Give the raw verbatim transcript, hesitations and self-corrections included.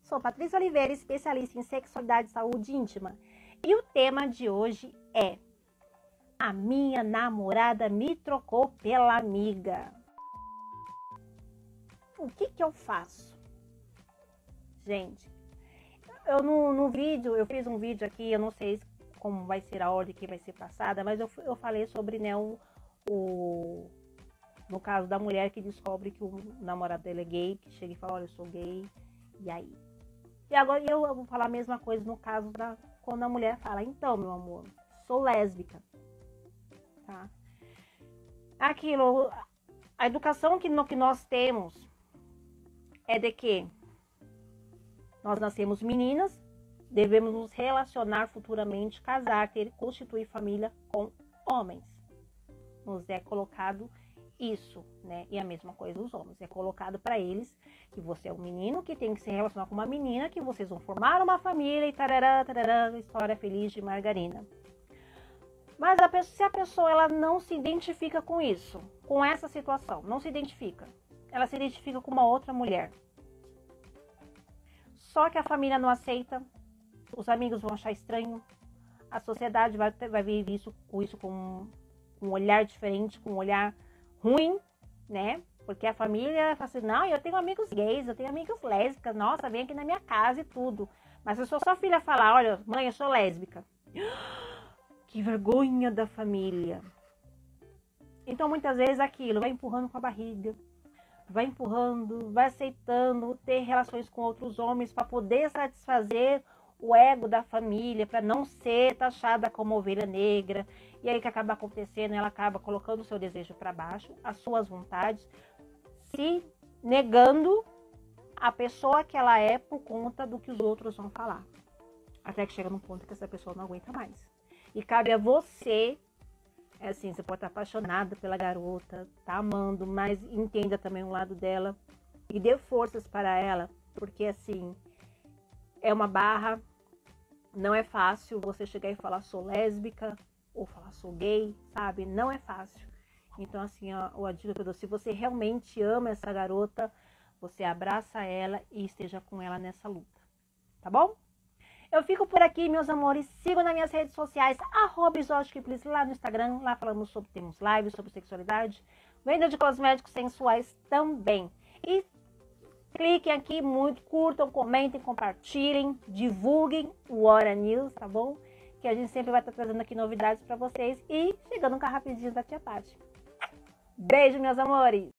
Sou Patrícia Oliveira, especialista em sexualidade e saúde íntima. E o tema de hoje é: a minha namorada me trocou pela amiga. O que que eu faço? Gente, eu no, no vídeo, eu fiz um vídeo aqui, eu não sei como vai ser a ordem que vai ser passada, mas eu, eu falei sobre, né, o, o, no caso da mulher que descobre que o namorado dele é gay, que chega e fala, olha, eu sou gay, e aí? E agora eu, eu vou falar a mesma coisa no caso da quando a mulher fala, então, meu amor, sou lésbica, tá? Aquilo, a educação que, no, que nós temos é de que nós nascemos meninas, devemos nos relacionar futuramente, casar, ter, constituir família com homens. Nos é colocado isso, né? E a mesma coisa os homens. É colocado para eles que você é um menino que tem que se relacionar com uma menina, que vocês vão formar uma família e tarará, tarará, história feliz de margarina. Mas a pessoa, se a pessoa ela não se identifica com isso, com essa situação, não se identifica, ela se identifica com uma outra mulher. Só que a família não aceita, os amigos vão achar estranho, a sociedade vai, vai ver isso, com isso com um olhar diferente, com um olhar ruim, né? Porque a família fala assim, não, eu tenho amigos gays, eu tenho amigos lésbicas, nossa, vem aqui na minha casa e tudo. Mas se a sua filha falar, olha, mãe, eu sou lésbica, que vergonha da família. Então, muitas vezes, aquilo vai empurrando com a barriga, vai empurrando, vai aceitando ter relações com outros homens para poder satisfazer o ego da família, para não ser taxada como ovelha negra. E aí o que acaba acontecendo, ela acaba colocando o seu desejo para baixo, as suas vontades, se negando a pessoa que ela é por conta do que os outros vão falar. Até que chega num ponto que essa pessoa não aguenta mais. E cabe a você, é assim, você pode estar apaixonada pela garota, tá amando, mas entenda também o lado dela e dê forças para ela, porque assim, é uma barra, não é fácil você chegar e falar sou lésbica ou falar sou gay, sabe? Não é fácil. Então assim, ó, a dica que eu dou, se você realmente ama essa garota, você abraça ela e esteja com ela nessa luta, tá bom? Eu fico por aqui, meus amores. Sigam nas minhas redes sociais, arroba exoticplis, lá no Instagram. Lá falamos sobre, temos lives sobre sexualidade, venda de cosméticos sensuais também. E cliquem aqui muito, curtam, comentem, compartilhem, divulguem o Hora News, tá bom? Que a gente sempre vai estar trazendo aqui novidades para vocês. E chegando com a rapidinho da Tia Paty. Beijo, meus amores!